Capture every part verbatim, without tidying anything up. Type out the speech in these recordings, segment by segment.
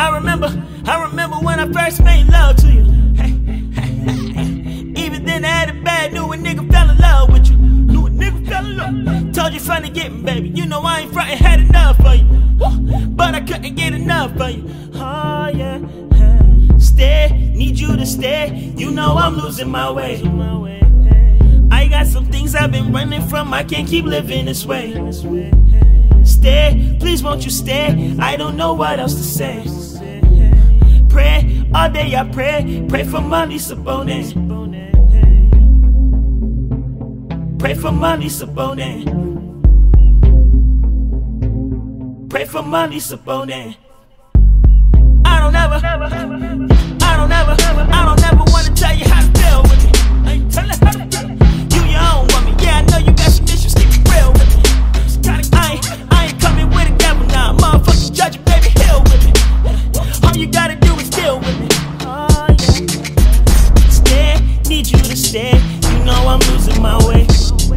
I remember, I remember when I first made love to you. Hey, hey, hey, hey. Even then I had it bad, knew a nigga fell in love with you. Knew a nigga fell in love. Told you from the getting, baby, you know I ain't frontin', had enough for you. But I couldn't get enough for you. Oh yeah, stay, need you to stay. You know I'm losing my way. I got some things I've been running from, I can't keep living this way. Stay, please won't you stay? I don't know what else to say. Pray, all day I pray. Pray for money, Bonet. Pray for money, Bonet. Pray for money, Bonet. I don't ever, I don't ever, I don't ever wanna tell you how to feel with me. I ain't tell you how to feel. You your own woman, yeah, I know you got some issues, keep it real with me. I ain't, I ain't coming with a gavel now, motherfucking judge, baby, hell with me. All you gotta do is deal with me. Oh yeah. Stay, need you to stay. You know I'm losing my way.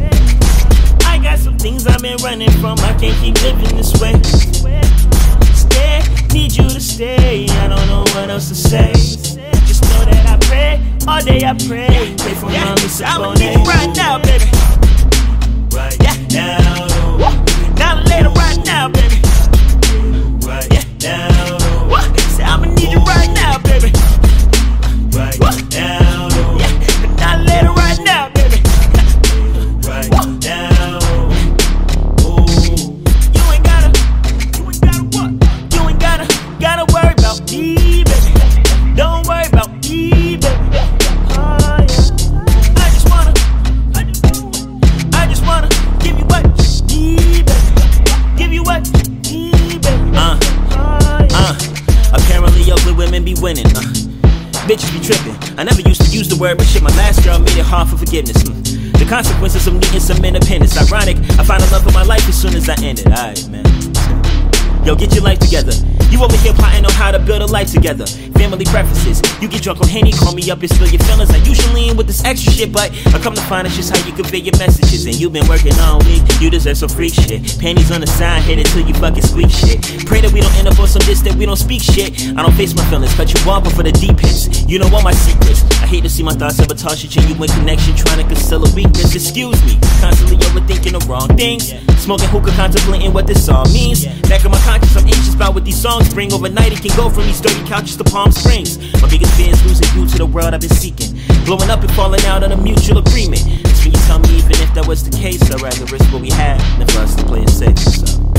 I got some things I've been running from, I can't keep living this way. Stay, need you to stay. I don't know what else to say. Just know that I pray, all day I pray. Pray for yeah. Mommy, I'ma need you right now, baby. Right yeah. now. Now later, right now, baby. Right yeah. now. What? Say I'ma need you right now, baby. Right what? now. Yeah. Now later, right now, baby. Right what? now. Ooh. You ain't gotta, you ain't gotta what? You ain't gotta, gotta worry about me, baby. Don't worry about me, baby. Oh yeah. I just wanna, I just, I just wanna give you what you need, baby. Give you what you need, baby. Uh, uh. Apparently ugly women be winning. Uh. Bitches be tripping. I never used to use the word, but shit, my last girl made it hard for forgiveness. Mm. The consequences of needing some independence. Ironic, I found the love of my life as soon as I ended. Alright, man. Yo, get your life together. You over here plotting on how to build a life together. Family preferences. You get drunk on Henny, call me up and spill your feelings. I usually in with this extra shit, but I come to find it's just how you convey your messages. And you've been working all week, you deserve some freak shit. Panties on the side, hit it till you fucking squeak shit. Pray that we don't end up on some diss that we don't speak shit. I don't face my feelings, cut you off for the deep hits. You know all my secrets. I hate to see my thoughts sabotage your genuine connection, trying to conceal a weakness. Excuse me, constantly overthinking the wrong things. Smoking hookah, contemplating what this all means. Back in my conscience, I'm anxious about what these songs bring. Overnight, it can go from these dirty couches to Palm Springs. My biggest fear is losing you to the world I've been seeking. Blowing up and falling out on a mutual agreement. That's when you tell me even if that was the case, I'd rather risk what we had than for us to play it safe. So